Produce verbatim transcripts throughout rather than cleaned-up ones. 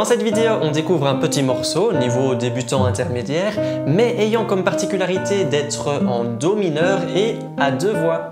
cette vidéo, on découvre un petit morceau, niveau débutant intermédiaire, mais ayant comme particularité d'être en Do mineur et à deux voix.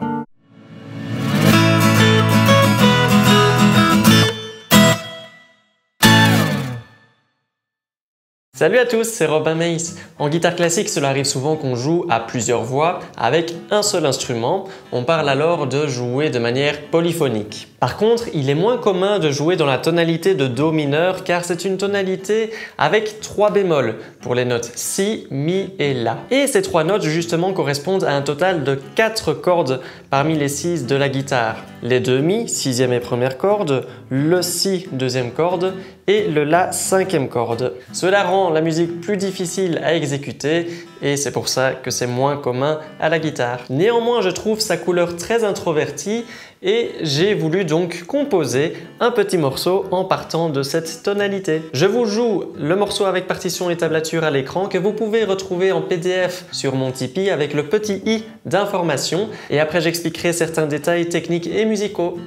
Salut à tous, c'est Robin Meis. En guitare classique, cela arrive souvent qu'on joue à plusieurs voix avec un seul instrument. On parle alors de jouer de manière polyphonique. Par contre, il est moins commun de jouer dans la tonalité de Do mineur car c'est une tonalité avec trois bémols pour les notes Si, Mi et La. Et ces trois notes justement correspondent à un total de quatre cordes parmi les six de la guitare. Les deux Mi, sixième et première corde, le Si, deuxième corde et le La, cinquième corde. Cela rend la musique plus difficile à exécuter et c'est pour ça que c'est moins commun à la guitare. Néanmoins, je trouve sa couleur très introvertie et j'ai voulu donc composer un petit morceau en partant de cette tonalité. Je vous joue le morceau avec partition et tablature à l'écran que vous pouvez retrouver en P D F sur mon Tipeee avec le petit i d'information et après j'expliquerai certains détails techniques et musicaux.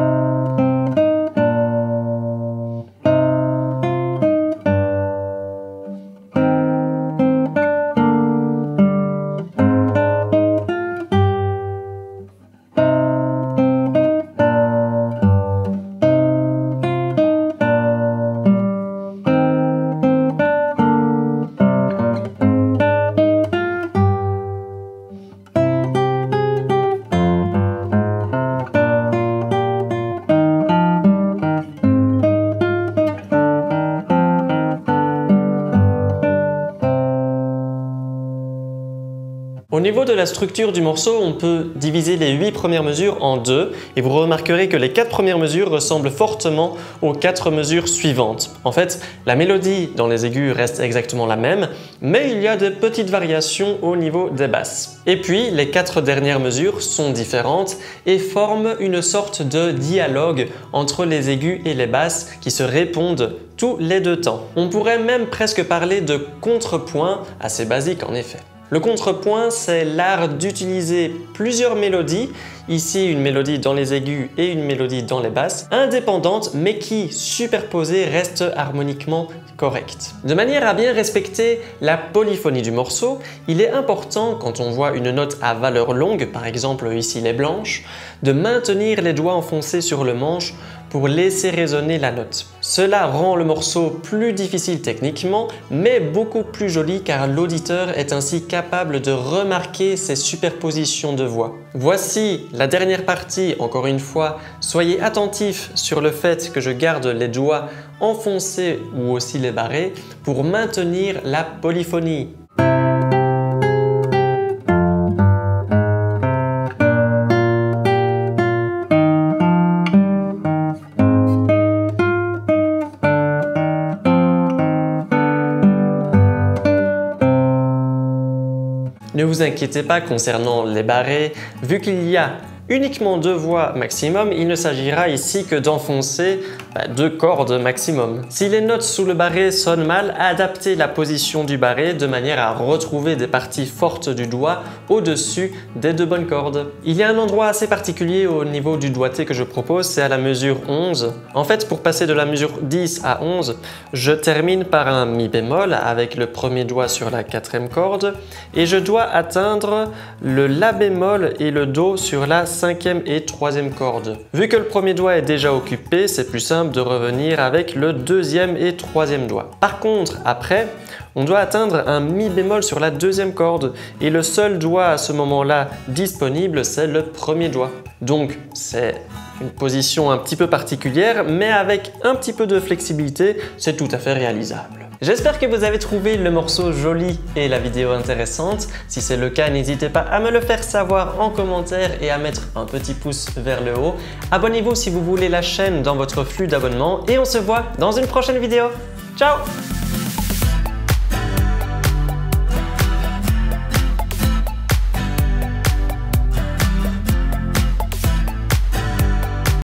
Au niveau de la structure du morceau, on peut diviser les huit premières mesures en deux et vous remarquerez que les quatre premières mesures ressemblent fortement aux quatre mesures suivantes. En fait, la mélodie dans les aigus reste exactement la même, mais il y a de petites variations au niveau des basses. Et puis, les quatre dernières mesures sont différentes et forment une sorte de dialogue entre les aigus et les basses qui se répondent tous les deux temps. On pourrait même presque parler de contrepoint, assez basique en effet. Le contrepoint, c'est l'art d'utiliser plusieurs mélodies, ici une mélodie dans les aigus et une mélodie dans les basses, indépendantes mais qui, superposées, restent harmoniquement correctes. De manière à bien respecter la polyphonie du morceau, il est important, quand on voit une note à valeur longue, par exemple ici les blanches, de maintenir les doigts enfoncés sur le manche pour laisser résonner la note. Cela rend le morceau plus difficile techniquement, mais beaucoup plus joli car l'auditeur est ainsi capable de remarquer ces superpositions de voix. Voici la dernière partie, encore une fois, soyez attentifs sur le fait que je garde les doigts enfoncés ou aussi les barrés pour maintenir la polyphonie. Ne vous inquiétez pas concernant les barrés, vu qu'il y a uniquement deux voix maximum, il ne s'agira ici que d'enfoncer bah, deux cordes maximum. Si les notes sous le barré sonnent mal, adaptez la position du barré de manière à retrouver des parties fortes du doigt au-dessus des deux bonnes cordes. Il y a un endroit assez particulier au niveau du doigté que je propose, c'est à la mesure onze. En fait, pour passer de la mesure dix à onze, je termine par un mi bémol avec le premier doigt sur la quatrième corde et je dois atteindre le la bémol et le do sur la cinquième et troisième corde. Vu que le premier doigt est déjà occupé, c'est plus simple de revenir avec le deuxième et troisième doigt. Par contre, après, on doit atteindre un mi bémol sur la deuxième corde et le seul doigt à ce moment-là disponible, c'est le premier doigt. Donc, c'est une position un petit peu particulière, mais avec un petit peu de flexibilité, c'est tout à fait réalisable. J'espère que vous avez trouvé le morceau joli et la vidéo intéressante. Si c'est le cas, n'hésitez pas à me le faire savoir en commentaire et à mettre un petit pouce vers le haut. Abonnez-vous si vous voulez la chaîne dans votre flux d'abonnement et on se voit dans une prochaine vidéo. Ciao!